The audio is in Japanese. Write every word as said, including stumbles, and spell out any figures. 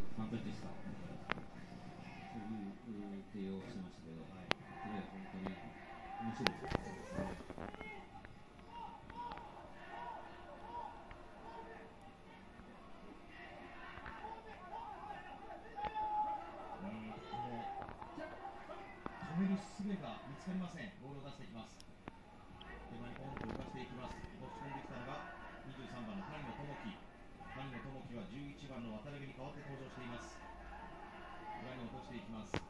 完璧でした。そういう提案をしてましたけど、はい、それは本当に面白いですね。 止める術が見つかりません。ボールを出していきます。手前にポンと浮かしていきます。押し込んできたのがにじゅうさんばんの谷野智樹。谷野智樹はじゅういちばんの渡辺に代わって登場しています。裏に落としていきます。